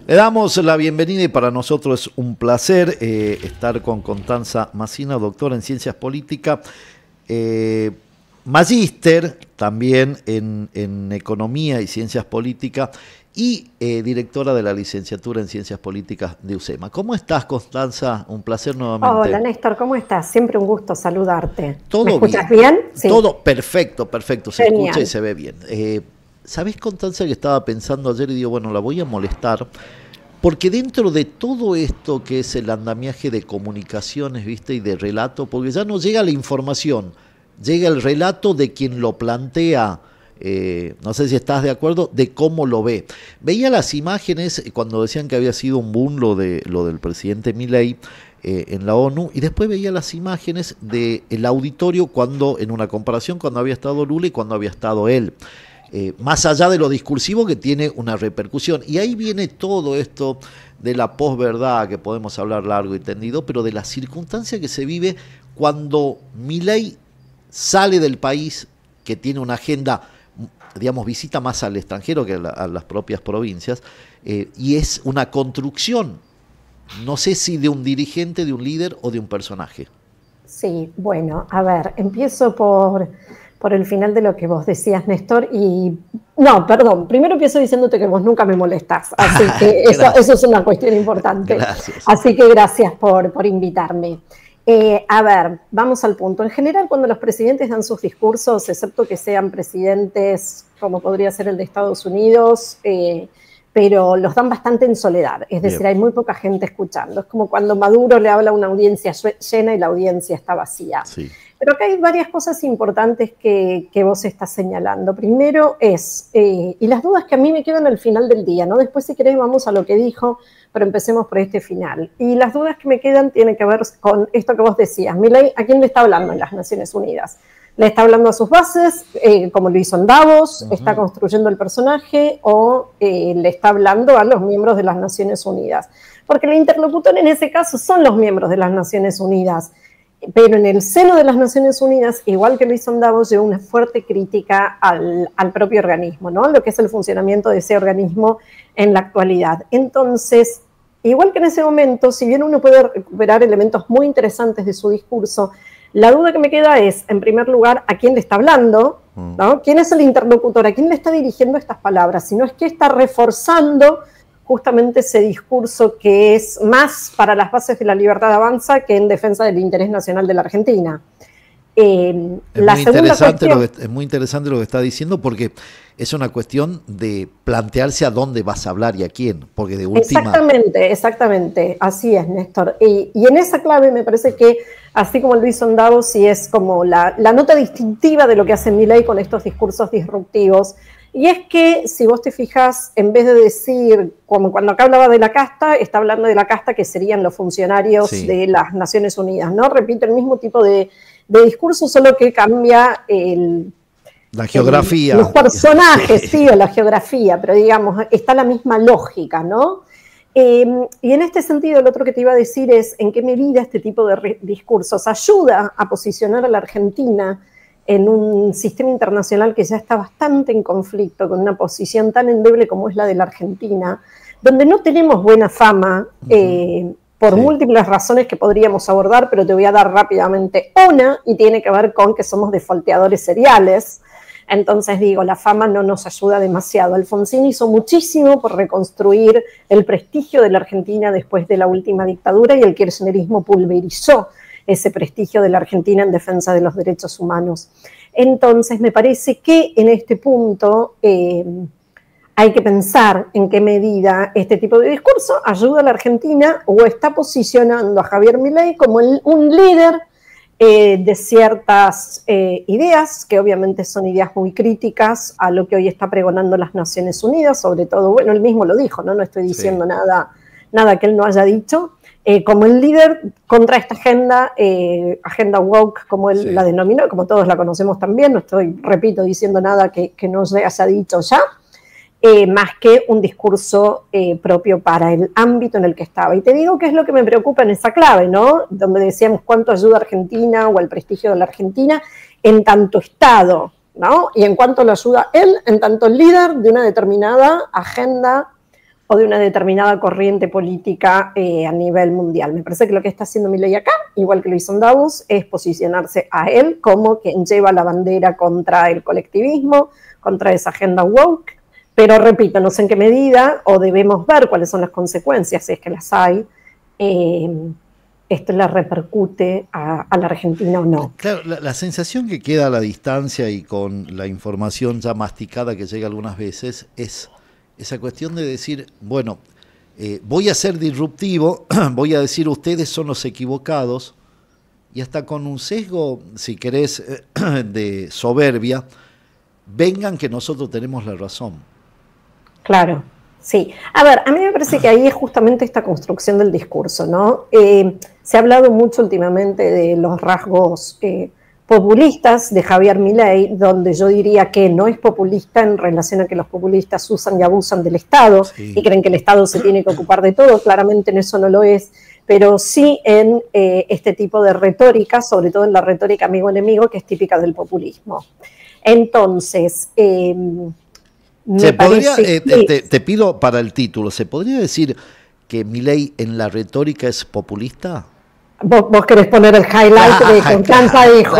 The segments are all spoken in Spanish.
Le damos la bienvenida y para nosotros es un placer estar con Constanza Massina, doctora en Ciencias Políticas, magíster también en Economía y Ciencias Políticas y directora de la licenciatura en Ciencias Políticas de UCEMA. ¿Cómo estás, Constanza? Un placer nuevamente. Hola, Néstor, ¿cómo estás? Siempre un gusto saludarte. ¿Todo ¿Me escuchas bien? Sí. Todo perfecto, perfecto. Se Genial. Escucha y se ve bien. ¿Sabés, Constanza, que estaba pensando ayer y digo, bueno, la voy a molestar? Porque dentro de todo esto que es el andamiaje de comunicaciones, ¿viste? Y de relato, porque ya no llega la información, llega el relato de quien lo plantea, no sé si estás de acuerdo, de cómo lo ve. Veía las imágenes cuando decían que había sido un boom lo del presidente Milei en la ONU, y después veía las imágenes del auditorio cuando, en una comparación, cuando había estado Lula y cuando había estado él. Más allá de lo discursivo que tiene una repercusión. Y ahí viene todo esto de la posverdad, que podemos hablar largo y tendido, pero de la circunstancia que se vive cuando Milei sale del país, que tiene una agenda, digamos, visita más al extranjero que a las propias provincias, y es una construcción, no sé si de un dirigente, de un líder o de un personaje. Sí, bueno, a ver, empiezo por el final de lo que vos decías, Néstor, y no, perdón, primero empiezo diciéndote que vos nunca me molestás, así que eso es una cuestión importante. Gracias. Así que gracias por invitarme. A ver, vamos al punto. En general, cuando los presidentes dan sus discursos, excepto que sean presidentes como podría ser el de Estados Unidos, pero los dan bastante en soledad, es decir, hay muy poca gente escuchando. Es como cuando Maduro le habla a una audiencia llena y la audiencia está vacía. Sí. Pero acá hay varias cosas importantes que vos estás señalando. Primero es, y las dudas que a mí me quedan al final del día, ¿no? Después, si querés, vamos a lo que dijo, pero empecemos por este final. Y las dudas que me quedan tienen que ver con esto que vos decías. Milei, ¿a quién le está hablando en las Naciones Unidas? ¿Le está hablando a sus bases, como lo hizo en Davos? ¿Está construyendo el personaje? ¿O le está hablando a los miembros de las Naciones Unidas? Porque el interlocutor en ese caso son los miembros de las Naciones Unidas. Pero en el seno de las Naciones Unidas, igual que lo hizo en Davos, llevó una fuerte crítica al propio organismo, ¿no? Lo que es el funcionamiento de ese organismo en la actualidad. Entonces, igual que en ese momento, si bien uno puede recuperar elementos muy interesantes de su discurso, la duda que me queda es, en primer lugar, ¿a quién le está hablando? ¿No? ¿Quién es el interlocutor? ¿A quién le está dirigiendo estas palabras? Si no es que está reforzando justamente ese discurso que es más para las bases de la libertad avanza que en defensa del interés nacional de la Argentina. Es muy interesante lo que está diciendo, porque es una cuestión de plantearse a dónde vas a hablar y a quién, porque de última... Exactamente, así es, Néstor. Y en esa clave me parece que, así como lo hizo en Davos, sí es como la nota distintiva de lo que hace Milei con estos discursos disruptivos. Y es que, si vos te fijas, en vez de decir, como cuando acá hablaba de la casta, está hablando de la casta que serían los funcionarios de las Naciones Unidas, ¿no? Repite el mismo tipo de discurso, solo que cambia la geografía. Los personajes, sí, o la geografía, pero digamos, está la misma lógica, ¿no? Y en este sentido, lo otro que te iba a decir es en qué medida este tipo de discursos ayuda a posicionar a la Argentina en un sistema internacional que ya está bastante en conflicto, con una posición tan endeble como es la de la Argentina, donde no tenemos buena fama, por múltiples razones que podríamos abordar, pero te voy a dar rápidamente una, y tiene que ver con que somos defolteadores seriales. Entonces digo, la fama no nos ayuda demasiado. Alfonsín hizo muchísimo por reconstruir el prestigio de la Argentina después de la última dictadura, y el kirchnerismo pulverizó ese prestigio de la Argentina en defensa de los derechos humanos. Entonces, me parece que en este punto hay que pensar en qué medida este tipo de discurso ayuda a la Argentina o está posicionando a Javier Milei como un líder de ciertas ideas, que obviamente son ideas muy críticas a lo que hoy está pregonando las Naciones Unidas, sobre todo, bueno, él mismo lo dijo, no estoy diciendo nada que él no haya dicho, como el líder contra esta agenda woke, como él la denominó, como todos la conocemos también, no estoy, repito, diciendo nada que no se haya dicho ya, más que un discurso propio para el ámbito en el que estaba. Y te digo qué es lo que me preocupa en esa clave, ¿no? Donde decíamos cuánto ayuda a Argentina o al prestigio de la Argentina en tanto Estado, ¿no? Y en cuanto lo ayuda él, en tanto líder de una determinada agenda o de una determinada corriente política a nivel mundial. Me parece que lo que está haciendo Milei acá, igual que lo hizo en Davos, es posicionarse a él como quien lleva la bandera contra el colectivismo, contra esa agenda woke, pero repito, no sé en qué medida, o debemos ver cuáles son las consecuencias, si es que las hay, esto le repercute a la Argentina o no. Claro, la sensación que queda a la distancia y con la información ya masticada que llega algunas veces es esa cuestión de decir, bueno, voy a ser disruptivo, voy a decir ustedes son los equivocados, y hasta con un sesgo, si querés, de soberbia, vengan que nosotros tenemos la razón. Claro, sí. A ver, a mí me parece que ahí es justamente esta construcción del discurso, ¿no? Se ha hablado mucho últimamente de los rasgos populistas de Javier Milei, donde yo diría que no es populista en relación a que los populistas usan y abusan del Estado y creen que el Estado se tiene que ocupar de todo, claramente en eso no lo es, pero sí en este tipo de retórica, sobre todo en la retórica amigo-enemigo, que es típica del populismo. Entonces, te pido para el título, ¿se podría decir que Milei en la retórica es populista? Vos querés poner el highlight de Constanza dijo.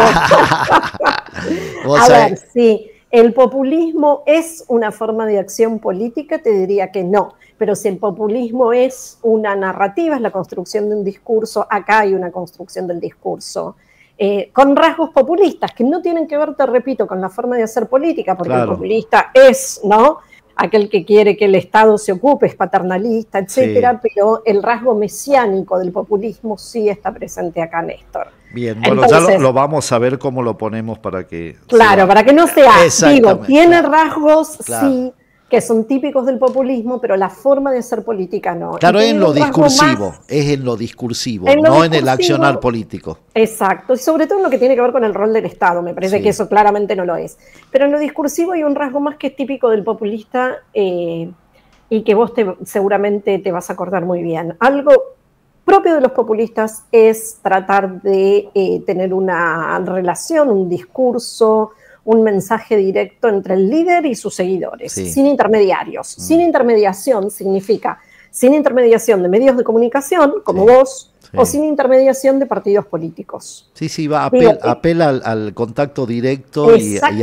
A ver, sí, el populismo es una forma de acción política, te diría que no, pero si el populismo es una narrativa, es la construcción de un discurso, acá hay una construcción del discurso, con rasgos populistas, que no tienen que ver, te repito, con la forma de hacer política, porque el populista es, ¿no?, aquel que quiere que el Estado se ocupe, es paternalista, etcétera, pero el rasgo mesiánico del populismo sí está presente acá, Néstor. Bien, bueno, entonces, ya lo vamos a ver cómo lo ponemos para que... Claro, para que no sea, digo, tiene rasgos, sí, que son típicos del populismo, pero la forma de hacer política no. Claro, es en lo discursivo, es en lo discursivo, no en el accionar político. Exacto, y sobre todo en lo que tiene que ver con el rol del Estado, me parece que eso claramente no lo es. Pero en lo discursivo hay un rasgo más que es típico del populista y que vos seguramente te vas a acordar muy bien. Algo propio de los populistas es tratar de tener una relación, un discurso, un mensaje directo entre el líder y sus seguidores, sin intermediarios. Sin intermediación significa sin intermediación de medios de comunicación, como vos, o sin intermediación de partidos políticos. Apela al contacto directo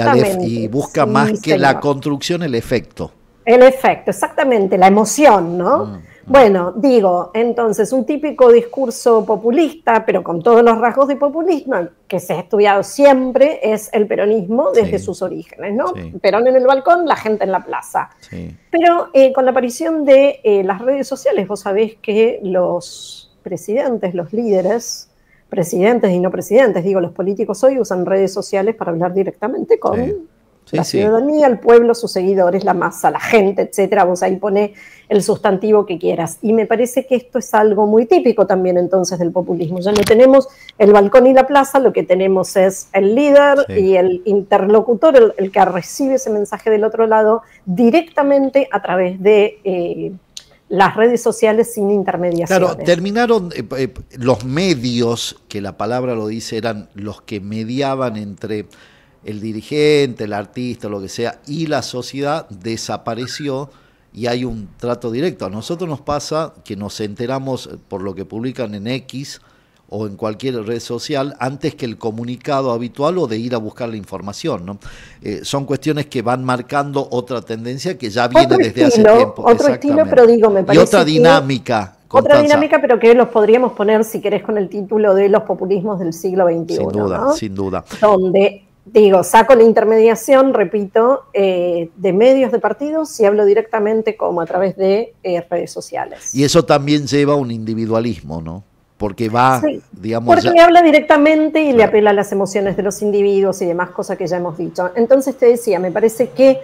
y busca más que la construcción, el efecto. El efecto, exactamente, la emoción, ¿no? Bueno, digo, entonces, un típico discurso populista, pero con todos los rasgos de populismo, que se ha estudiado siempre, es el peronismo desde sus orígenes, ¿no? Perón en el balcón, la gente en la plaza. Pero con la aparición de las redes sociales, vos sabés que los presidentes, los líderes, presidentes y no presidentes, digo, los políticos hoy usan redes sociales para hablar directamente con la ciudadanía, el pueblo, sus seguidores, la masa, la gente, etcétera. Vos ahí poné el sustantivo que quieras. Y me parece que esto es algo muy típico también entonces del populismo. Ya no tenemos el balcón y la plaza, lo que tenemos es el líder y el interlocutor, el que recibe ese mensaje del otro lado directamente a través de las redes sociales sin intermediaciones. Claro, terminaron los medios, que la palabra lo dice, eran los que mediaban entre el dirigente, el artista, lo que sea, y la sociedad, desapareció y hay un trato directo. A nosotros nos pasa que nos enteramos por lo que publican en X o en cualquier red social antes que el comunicado habitual o de ir a buscar la información, ¿no? Son cuestiones que van marcando otra tendencia que ya viene desde hace tiempo. Otro estilo, pero digo, me parece y otra dinámica. Otra dinámica, pero que los podríamos poner, si querés, con el título de los populismos del siglo XXI. Sin duda, ¿no? Sin duda. Donde... Digo, saco la intermediación, repito, de medios de partidos y hablo directamente como a través de redes sociales. Y eso también lleva a un individualismo, ¿no? Porque va, digamos... Porque le habla directamente y le apela a las emociones de los individuos y demás cosas que ya hemos dicho. Entonces te decía, me parece que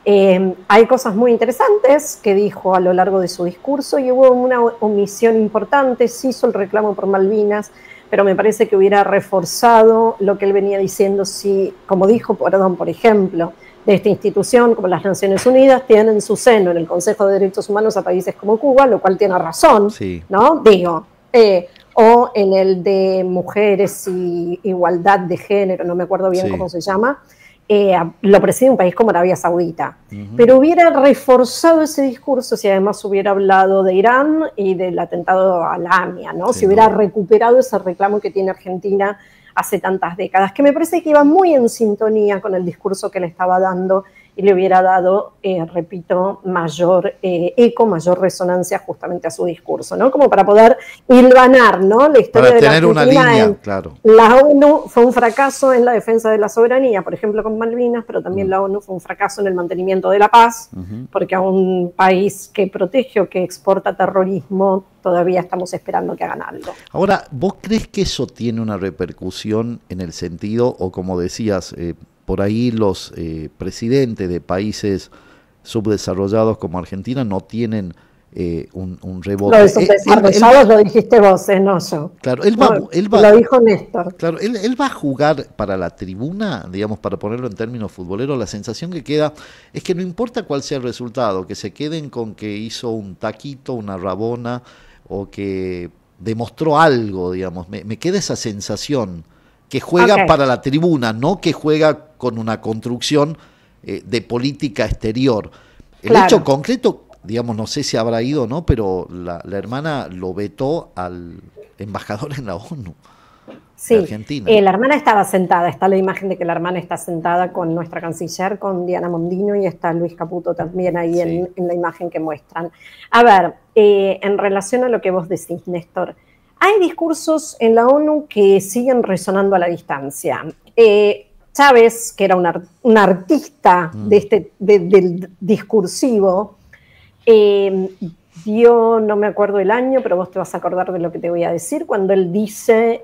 hay cosas muy interesantes que dijo a lo largo de su discurso y hubo una omisión importante, se hizo el reclamo por Malvinas, pero me parece que hubiera reforzado lo que él venía diciendo si, como dijo, por ejemplo, de esta institución como las Naciones Unidas tienen en su seno en el Consejo de Derechos Humanos a países como Cuba, lo cual tiene razón, ¿no? Digo, o en el de mujeres y igualdad de género, no me acuerdo bien cómo se llama, lo preside un país como Arabia Saudita. Pero hubiera reforzado ese discurso si además hubiera hablado de Irán y del atentado a la AMIA, ¿no? Si hubiera recuperado ese reclamo que tiene Argentina hace tantas décadas, que me parece que iba muy en sintonía con el discurso que le estaba dando y le hubiera dado, repito, mayor eco, mayor resonancia justamente a su discurso, ¿no? Como para poder hilvanar, ¿no? La historia para de tener una línea, claro. La ONU fue un fracaso en la defensa de la soberanía, por ejemplo, con Malvinas, pero también la ONU fue un fracaso en el mantenimiento de la paz, porque a un país que protege o que exporta terrorismo todavía estamos esperando que hagan algo. Ahora, ¿vos crees que eso tiene una repercusión en el sentido, o como decías, por ahí los presidentes de países subdesarrollados como Argentina no tienen un rebote? Lo de subdesarrollados lo dijiste vos, no yo. Claro, lo dijo Néstor. Claro, él va a jugar para la tribuna, digamos, para ponerlo en términos futboleros. La sensación que queda es que no importa cuál sea el resultado, que se queden con que hizo un taquito, una rabona, o que demostró algo, digamos. Me queda esa sensación que juega para la tribuna, no que juega con una construcción de política exterior. El hecho concreto, digamos, no sé si habrá ido o no, pero la hermana lo vetó al embajador en la ONU de Argentina. La hermana estaba sentada, está la imagen de que la hermana está sentada con nuestra canciller, con Diana Mondino, y está Luis Caputo también ahí en la imagen que muestran. A ver, en relación a lo que vos decís, Néstor, hay discursos en la ONU que siguen resonando a la distancia. Chávez, que era un artista del discursivo, dio, no me acuerdo el año, pero vos te vas a acordar de lo que te voy a decir, cuando él dice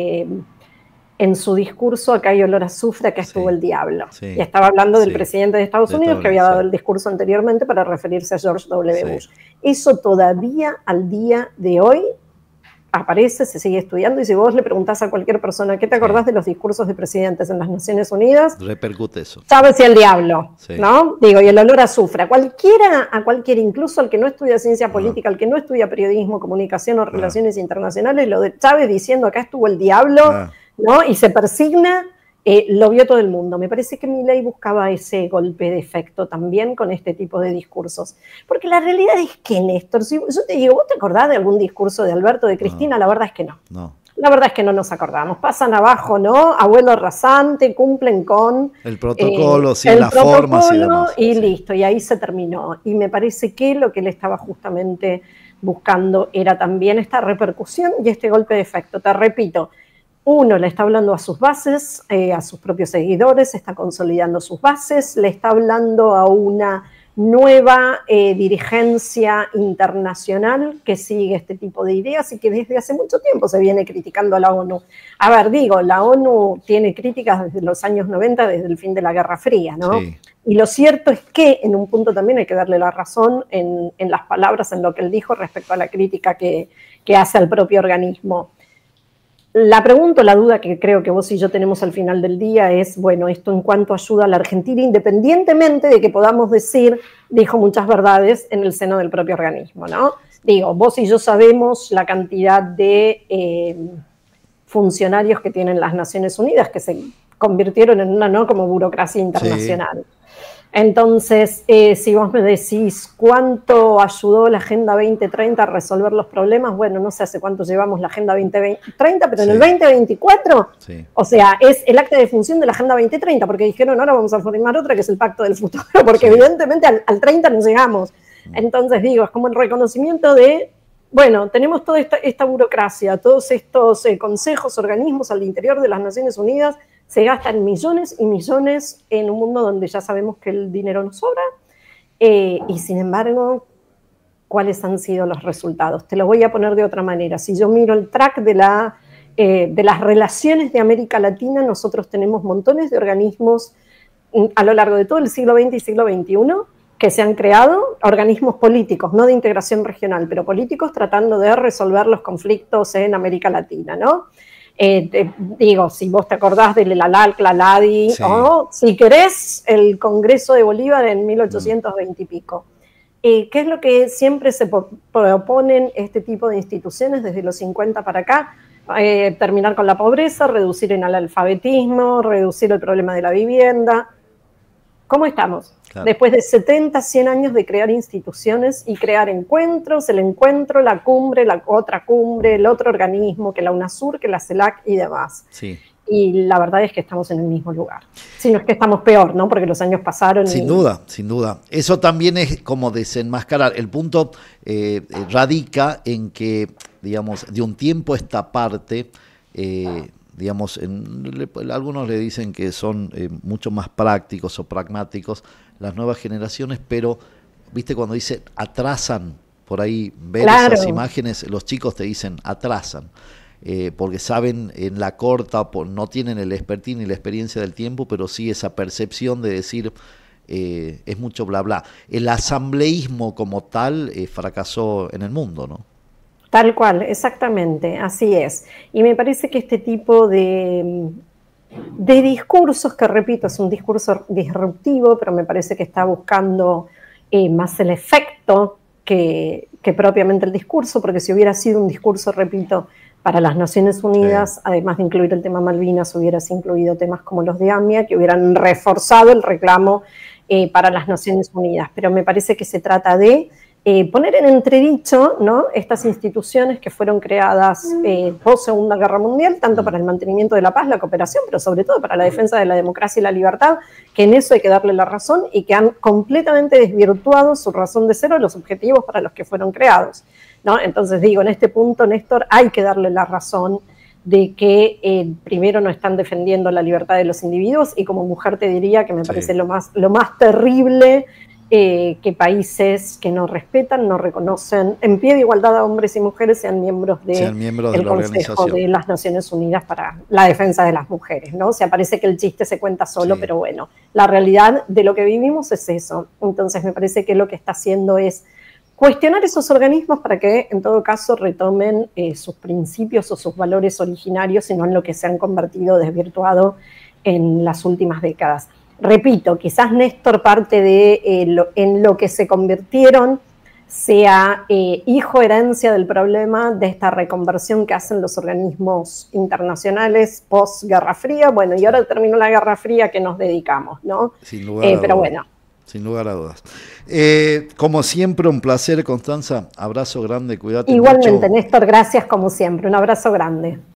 en su discurso, acá hay olor a azufre, acá estuvo el diablo. Y estaba hablando del presidente de Estados Unidos, que había dado el discurso anteriormente para referirse a George W. Bush. Eso todavía al día de hoy aparece, se sigue estudiando, y si vos le preguntás a cualquier persona ¿qué te acordás de los discursos de presidentes en las Naciones Unidas? Repercute eso. Chávez y el diablo, ¿no? Digo, y el olor a azufre. A cualquiera, incluso al que no estudia ciencia política, al que no estudia periodismo, comunicación o relaciones internacionales, lo de Chávez diciendo acá estuvo el diablo, ¿no? Y se persigna, lo vio todo el mundo. Me parece que Milei buscaba ese golpe de efecto también con este tipo de discursos. Porque la realidad es que, Néstor, si yo te digo, ¿vos te acordás de algún discurso de Alberto, de Cristina? La verdad es que no. La verdad es que no nos acordamos. Pasan abajo, ¿no? Abuelo rasante, cumplen con el protocolo, las formas y demás. Y listo, y ahí se terminó. Y me parece que lo que él estaba justamente buscando era también esta repercusión y este golpe de efecto. Te repito, uno, le está hablando a sus bases, a sus propios seguidores, está consolidando sus bases, le está hablando a una nueva dirigencia internacional que sigue este tipo de ideas y que desde hace mucho tiempo se viene criticando a la ONU. A ver, digo, la ONU tiene críticas desde los años 90, desde el fin de la Guerra Fría, ¿no? Y lo cierto es que en un punto también hay que darle la razón en las palabras, en lo que él dijo respecto a la crítica que hace al propio organismo. La pregunta, la duda que creo que vos y yo tenemos al final del día es, bueno, esto en cuanto ayuda a la Argentina, independientemente de que podamos decir, dijo muchas verdades en el seno del propio organismo, ¿no? Digo, vos y yo sabemos la cantidad de funcionarios que tienen las Naciones Unidas, que se convirtieron en una, ¿no?, como burocracia internacional. Entonces, si vos me decís cuánto ayudó la Agenda 2030 a resolver los problemas, bueno, no sé hace cuánto llevamos la Agenda 2030, pero en el 2024, o sea, es el acta de función de la Agenda 2030, porque dijeron, ahora vamos a formar otra que es el Pacto del Futuro, porque evidentemente al 30 no llegamos. Entonces, digo, es como el reconocimiento de, bueno, tenemos toda esta burocracia, todos estos consejos, organismos al interior de las Naciones Unidas, se gastan millones y millones en un mundo donde ya sabemos que el dinero no sobra, y sin embargo, ¿cuáles han sido los resultados? Te lo voy a poner de otra manera. Si yo miro el track de las relaciones de América Latina, nosotros tenemos montones de organismos a lo largo de todo el siglo XX y siglo XXI que se han creado, organismos políticos, no de integración regional, pero políticos tratando de resolver los conflictos en América Latina, ¿no? Digo, si vos te acordás del LALAC, LALADI, o si querés, el Congreso de Bolívar en 1820 y pico. ¿Qué es lo que siempre se proponen este tipo de instituciones desde los 50 para acá? terminar con la pobreza, reducir el analfabetismo, reducir el problema de la vivienda. ¿Cómo estamos? Claro. Después de 70, 100 años de crear instituciones y crear encuentros, el encuentro, la cumbre, la otra cumbre, el otro organismo, que la UNASUR, que la CELAC y demás. Sí. Y la verdad es que estamos en el mismo lugar. Si no es que estamos peor, ¿no? Porque los años pasaron. Sin duda, sin duda. Eso también es como desenmascarar. El punto radica en que, digamos, de un tiempo a esta parte, digamos, algunos le dicen que son mucho más prácticos o pragmáticos las nuevas generaciones, pero, viste, cuando dice atrasan, por ahí ver claro. Esas imágenes, los chicos te dicen atrasan. Porque saben en la corta, no tienen el expertise ni la experiencia del tiempo, pero sí esa percepción de decir es mucho bla bla. El asambleísmo como tal fracasó en el mundo, ¿no? Tal cual, exactamente, así es. Y me parece que este tipo de discursos, que repito, es un discurso disruptivo, pero me parece que está buscando más el efecto que propiamente el discurso, porque si hubiera sido un discurso, repito, para las Naciones Unidas, sí. Además de incluir el tema Malvinas, hubieras incluido temas como los de AMIA, que hubieran reforzado el reclamo para las Naciones Unidas. Pero me parece que se trata de poner en entredicho, ¿no?, estas instituciones que fueron creadas post Segunda Guerra Mundial, tanto para el mantenimiento de la paz, la cooperación, pero sobre todo para la defensa de la democracia y la libertad, que en eso hay que darle la razón, y que han completamente desvirtuado su razón de ser o los objetivos para los que fueron creados, ¿no? Entonces digo, en este punto, Néstor, hay que darle la razón de que primero no están defendiendo la libertad de los individuos, y como mujer te diría que me parece lo más terrible que países que no respetan, no reconocen en pie de igualdad a hombres y mujeres sean miembros del Consejo de las Naciones Unidas para la defensa de las mujeres, ¿no? O sea, parece que el chiste se cuenta solo, sí. Pero bueno, la realidad de lo que vivimos es eso. Entonces me parece que lo que está haciendo es cuestionar esos organismos para que, en todo caso, retomen sus principios o sus valores originarios, y no en lo que se han convertido, desvirtuado en las últimas décadas. Repito, quizás, Néstor, parte de en lo que se convirtieron sea herencia del problema de esta reconversión que hacen los organismos internacionales post-Guerra Fría. Bueno, y ahora terminó la Guerra Fría, ¿qué nos dedicamos, no? Sin lugar a dudas. Pero bueno. Sin lugar a dudas. Como siempre, un placer, Constanza. Abrazo grande, cuídate Igualmente, mucho. Néstor, gracias como siempre. Un abrazo grande.